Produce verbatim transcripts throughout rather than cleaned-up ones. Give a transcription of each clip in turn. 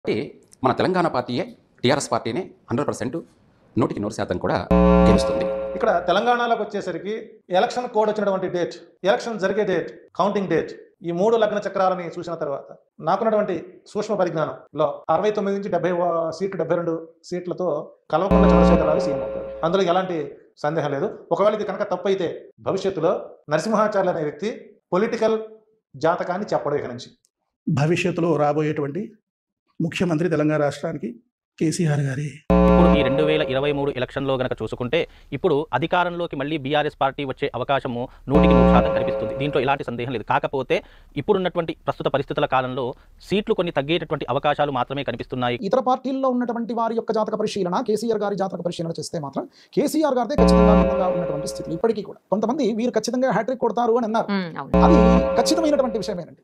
మన తెలంగాణ పార్టీయే టీఆర్ఎస్ పార్టీనే హండ్రెడ్ పర్సెంట్ నూటికి నూరు శాతం కూడా గెలుస్తుంది. ఇక్కడ తెలంగాణలోకి వచ్చేసరికి ఎలక్షన్ కోడ్ వచ్చినటువంటి డేట్, ఎలక్షన్ జరిగే డేట్, కౌంటింగ్ డేట్, ఈ మూడు లగ్న చక్రాలని చూసిన తర్వాత నాకున్నటువంటి సూక్ష్మ పరిజ్ఞానంలో అరవై తొమ్మిది నుంచి డెబ్బై సీట్లు డెబ్బై రెండు సీట్లతో కల్వకుంట్ల చంద్రశేఖరరావు సీఎం అవుతారు. అందులో ఎలాంటి సందేహం లేదు. ఒకవేళ ఇది కనుక తప్పు అయితే భవిష్యత్తులో నరసింహాచార్య అనే వ్యక్తి పొలిటికల్ జాతకాన్ని చెప్పడం ఇక నుంచి. భవిష్యత్తులో రాబోయేటువంటి ముఖ్యమంత్రి తెలంగాణ రాష్ట్రానికి కేసీఆర్ గారి. ఇప్పుడు ఈ రెండు వేల ఇరవై మూడు ఎలక్షన్లో గనక చూసుకుంటే ఇప్పుడు అధికారంలోకి మళ్ళీ బీఆర్ఎస్ పార్టీ వచ్చే అవకాశము నూటికి నూరు శాతం కనిపిస్తుంది. దీంట్లో ఎలాంటి సందేహం లేదు. కాకపోతే ఇప్పుడున్నటువంటి ప్రస్తుత పరిస్థితుల కాలంలో సీట్లు కొన్ని తగ్గేటటువంటి అవకాశాలు మాత్రమే కనిపిస్తున్నాయి. ఇతర పార్టీల్లో ఉన్నటువంటి వారి యొక్క జాతక పరిశీలన, కేసీఆర్ గారి జాతక పరిశీలన చేస్తే మాత్రం కేసీఆర్ గారితే ఖచ్చితంగా భిన్నంగా ఉన్నటువంటి స్థితి ఇప్పటికీ కూడా. కొంతమంది వీరు ఖచ్చితంగా హ్యాట్రిక్ కొడతారు అని అన్నారు. అది ఖచ్చితమైనటువంటి విషయమేనండి.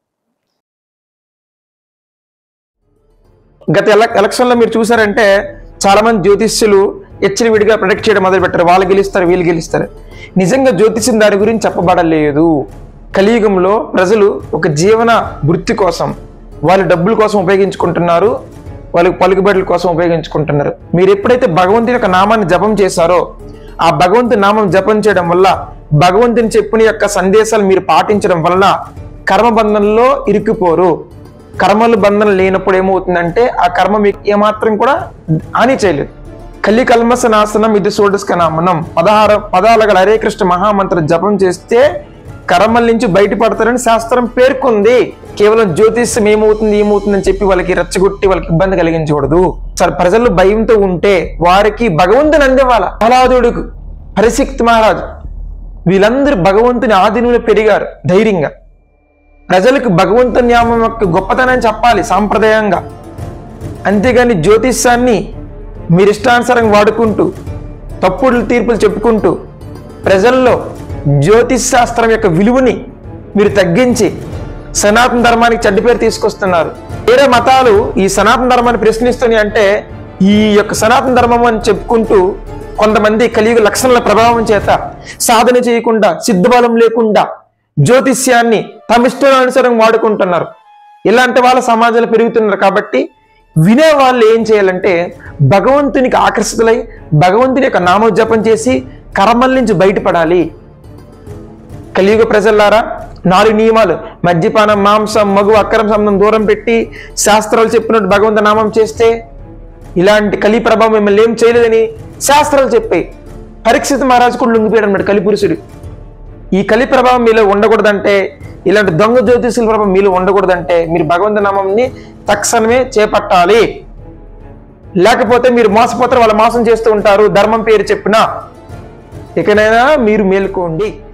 గత ఎలక్షన్లో మీరు చూసారంటే చాలా మంది జ్యోతిష్యులు హెచ్చరివిడిగా ప్రొటెక్ట్ చేయడం మొదలుపెట్టారు. వాళ్ళు గెలుస్తారు, వీళ్ళు గెలుస్తారు. నిజంగా జ్యోతిష్యం దాని గురించి చెప్పబడలేదు. కలియుగంలో ప్రజలు ఒక జీవన వృత్తి కోసం, వాళ్ళ డబ్బుల కోసం ఉపయోగించుకుంటున్నారు, వాళ్ళకి పలుకుబడుల కోసం ఉపయోగించుకుంటున్నారు. మీరు ఎప్పుడైతే భగవంతుని యొక్క నామాన్ని జపం చేశారో, ఆ భగవంతుని నామం జపం చేయడం వల్ల, భగవంతుని చెప్పిన యొక్క సందేశాలు మీరు పాటించడం వల్ల కర్మబంధంలో ఇరుక్కుపోరు. కర్మలు బంధన లేనప్పుడు ఏమవుతుందంటే ఆ కర్మ మీకు ఏమాత్రం కూడా హాని చేయలేదు. కలి కల్మస నాశనం ఇది సోడస్క నామనం పదహారు పదాల గల హరే కృష్ణ మహామంత్ర జపం చేస్తే కర్మల నుంచి బయటపడతారని శాస్త్రం పేర్కొంది. కేవలం జ్యోతిష్యం ఏమవుతుంది ఏమవుతుందని చెప్పి వాళ్ళకి రెచ్చగొట్టి వాళ్ళకి ఇబ్బంది కలిగించకూడదు. సరే, ప్రజలు భయంతో ఉంటే వారికి భగవంతుని అందేవాళ్ళ. ప్రహ్లాదుడికి, పరిసిక్త్ మహారాజు, వీళ్ళందరూ భగవంతుని ఆధీనంలో పెరిగారు ధైర్యంగా. ప్రజలకు భగవంతుని నామం యొక్క గొప్పతనాన్ని చెప్పాలి సాంప్రదాయంగా. అంతేగాని జ్యోతిష్యాన్ని మీరు ఇష్టానుసారంగా వాడుకుంటూ తప్పుడు తీర్పులు చెప్పుకుంటూ ప్రజల్లో జ్యోతిష్ శాస్త్రం యొక్క విలువని మీరు తగ్గించి సనాతన ధర్మానికి చెడ్డ పేరు తీసుకొస్తున్నారు. వేరే మతాలు ఈ సనాతన ధర్మాన్ని ప్రశ్నిస్తున్నాయి అంటే ఈ యొక్క సనాతన ధర్మం అని చెప్పుకుంటూ కొంతమంది కలియుగ లక్షణాల ప్రభావం చేత సాధన చేయకుండా, సిద్ధబలం లేకుండా జ్యోతిష్యాన్ని తమ ఇష్టానుసారం వాడుకుంటున్నారు. ఇలాంటి వాళ్ళ సమాజంలో పెరుగుతున్నారు. కాబట్టి వినే వాళ్ళు ఏం చేయాలంటే భగవంతునికి ఆకర్షితులై భగవంతుని యొక్క నామోజపం చేసి కర్మల నుంచి బయటపడాలి. కలియుగ ప్రజలారా, నాలుగు నియమాలు, మద్యపానం, మాంసం, మగు, అక్రమ సంబంధం దూరం పెట్టి శాస్త్రాలు చెప్పినట్టు భగవంతు నామం చేస్తే ఇలాంటి కలి ప్రభావం మిమ్మల్ని ఏం చేయలేదని శాస్త్రాలు చెప్పాయి. పరీక్షిత్ మహారాజు కూడా లొంగిపోయాడు అన్నమాట కలిపురుషుడు. ఈ కలి ప్రభావం మీలో ఉండకూడదంటే, ఇలాంటి దొంగ జ్యోతిషుల ప్రభావం మీలో ఉండకూడదంటే మీరు భగవంతు నామంని తక్షణమే చేపట్టాలి. లేకపోతే మీరు మోసపోతారు, వాళ్ళు మోసం చేస్తూ ఉంటారు ధర్మం పేరు చెప్పినా. ఇకనైనా మీరు మేలుకోండి.